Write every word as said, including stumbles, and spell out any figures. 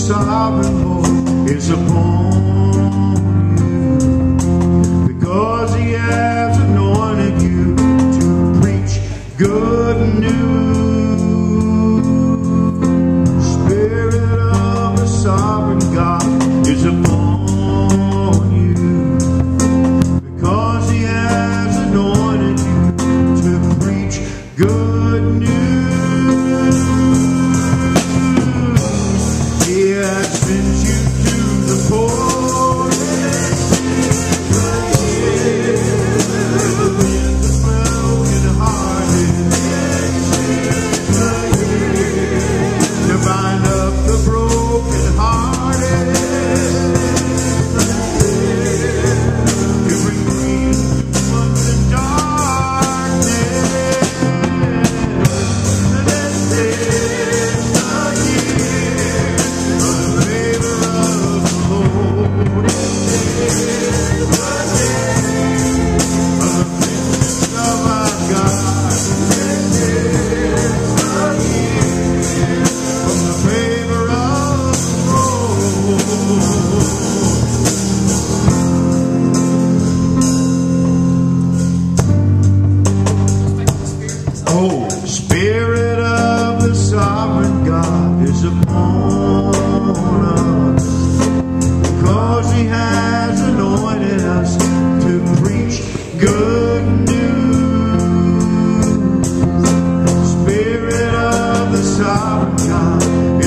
sovereign Lord is upon you, because He has anointed you to preach good news. Spirit of the sovereign God is upon you, because He has anointed you to preach good news. He has sent you to the poor, the broken-hearted, to bind up the broken-hearted, to bring freedom to the darkness. This is the year of the favor of the Lord. This is the day of the vengeance of our God. This is the year of the favor of the Lord. Oh, the Spirit of the sovereign God is upon us, because He has anointed us to preach good news. Spirit of the sovereign God